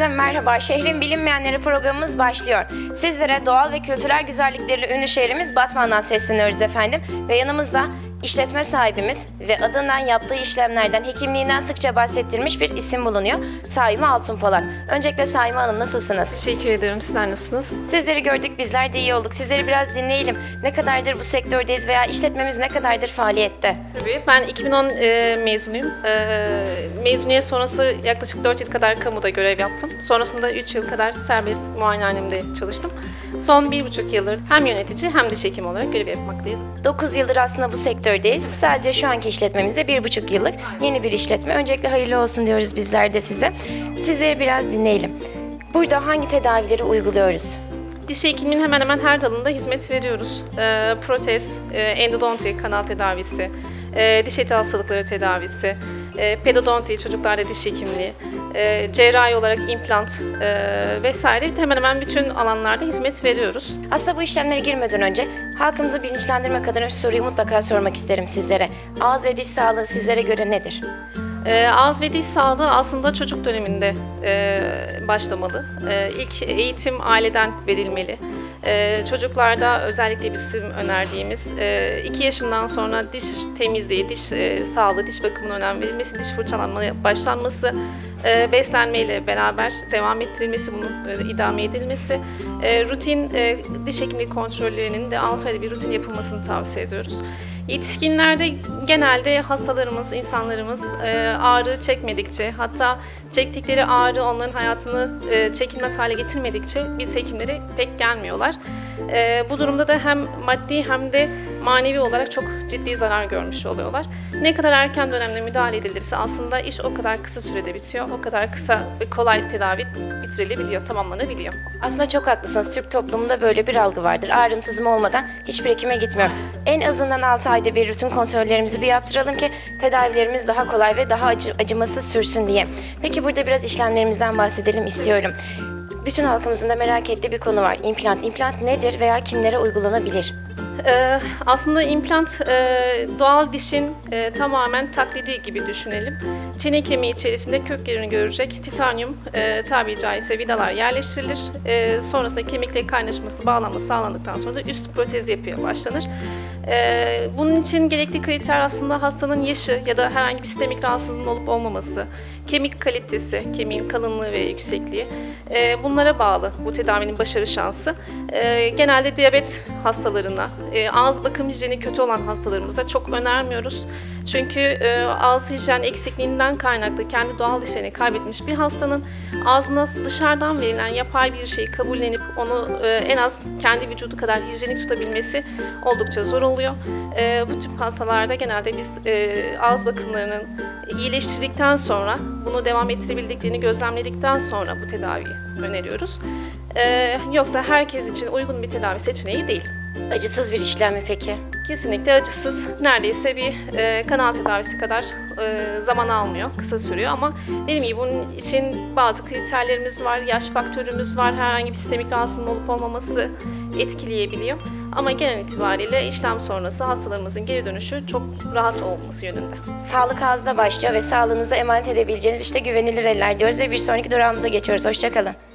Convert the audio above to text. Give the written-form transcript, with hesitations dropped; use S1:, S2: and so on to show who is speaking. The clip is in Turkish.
S1: Herkese merhaba. Şehrin Bilinmeyenleri programımız başlıyor. Sizlere doğal ve kültürel güzellikleriyle ünlü şehrimiz Batman'dan sesleniyoruz efendim. Ve yanımızda işletme sahibimiz ve adından, yaptığı işlemlerden, hekimliğinden sıkça bahsettirmiş bir isim bulunuyor. Saime Altunpolat. Öncelikle Saime Hanım, nasılsınız?
S2: Teşekkür ederim. Sizler nasılsınız?
S1: Sizleri gördük, bizler de iyi olduk. Sizleri biraz dinleyelim. Ne kadardır bu sektördeyiz veya işletmemiz ne kadardır faaliyette?
S2: Tabii. Ben 2010 mezunuyum. Mezuniyet sonrası yaklaşık 4 yıl kadar kamuda görev yaptım. Sonrasında 3 yıl kadar serbest muayenehanemde çalıştım. Son 1,5 yıldır hem yönetici hem de hekim olarak görev yapmaktayım.
S1: 9 yıldır aslında bu sektördeyiz. Sadece şu anki işletmemizde 1,5 yıllık yeni bir işletme. Öncelikle hayırlı olsun diyoruz bizler de size. Sizleri biraz dinleyelim. Burada hangi tedavileri uyguluyoruz?
S2: Diş hekimliğinin hemen hemen her dalında hizmet veriyoruz. Protez, endodonti, kanal tedavisi, diş eti hastalıkları tedavisi, pedodonti, çocuklarda diş hekimliği, cerrahi olarak implant vesaire hemen hemen bütün alanlarda hizmet veriyoruz.
S1: Aslında bu işlemlere girmeden önce halkımızı bilinçlendirmek adına şu soruyu mutlaka sormak isterim sizlere. Ağız ve diş sağlığı sizlere göre nedir?
S2: Ağız ve diş sağlığı aslında çocuk döneminde başlamalı. İlk eğitim aileden verilmeli. Çocuklarda özellikle bizim önerdiğimiz 2 yaşından sonra diş temizliği, diş sağlığı, diş bakımına önem verilmesi, diş fırçalanmaya başlanması, beslenmeyle beraber devam ettirilmesi, bunun idame edilmesi, rutin diş hekimliği kontrollerinin de 6 ayda bir rutin yapılmasını tavsiye ediyoruz. Yetişkinlerde genelde hastalarımız, insanlarımız ağrı çekmedikçe, hatta çektikleri ağrı onların hayatını çekilmez hale getirmedikçe biz hekimlere pek gelmiyorlar. Bu durumda da hem maddi hem de manevi olarak çok ciddi zarar görmüş oluyorlar. Ne kadar erken dönemde müdahale edilirse aslında iş o kadar kısa sürede bitiyor, o kadar kısa ve kolay tedavi bitirilebiliyor, tamamlanabiliyor.
S1: Aslında çok haklısınız. Türk toplumunda böyle bir algı vardır. Ağrım sızım olmadan hiçbir hekime gitmiyorum. En azından 6 ayda bir rutin kontrollerimizi bir yaptıralım ki tedavilerimiz daha kolay ve daha acımasız sürsün diye. Peki burada biraz işlemlerimizden bahsedelim istiyorum. Bütün halkımızın da merak ettiği bir konu var. İmplant. İmplant nedir veya kimlere uygulanabilir?
S2: Aslında implant doğal dişin tamamen taklidi gibi düşünelim. Çene kemiği içerisinde kök yerini görecek titanyum tabiri caizse vidalar yerleştirilir. Sonrasında kemikle kaynaşması, bağlanması sağlandıktan sonra da üst protez yapıya başlanır. Bunun için gerekli kriter aslında hastanın yaşı ya da herhangi bir sistemik rahatsızlığın olup olmaması, kemik kalitesi, kemiğin kalınlığı ve yüksekliği bunlara bağlı bu tedavinin başarı şansı. Genelde diyabet hastalarına, ağız bakım hijyeni kötü olan hastalarımıza çok önermiyoruz. Çünkü ağız hijyen eksikliğinden kaynaklı kendi doğal dişlerini kaybetmiş bir hastanın ağzına dışarıdan verilen yapay bir şeyi kabullenip onu en az kendi vücudu kadar hijyenik tutabilmesi oldukça zor oluyor. Bu tip hastalarda genelde biz ağız bakımlarının iyileştirdikten sonra, bunu devam ettirebildiklerini gözlemledikten sonra bu tedaviyi öneriyoruz. Yoksa herkes için uygun bir tedavi seçeneği değil.
S1: Acısız bir işlem mi peki?
S2: Kesinlikle acısız. Neredeyse bir kanal tedavisi kadar zaman almıyor, kısa sürüyor ama dediğim gibi bunun için bazı kriterlerimiz var, yaş faktörümüz var, herhangi bir sistemik rahatsızlığın olup olmaması etkileyebiliyor. Ama genel itibariyle işlem sonrası hastalarımızın geri dönüşü çok rahat olması yönünde.
S1: Sağlık ağızda başlıyor ve sağlığınıza emanet edebileceğiniz işte güvenilir eller diyoruz ve bir sonraki durağımıza geçiyoruz. Hoşça kalın.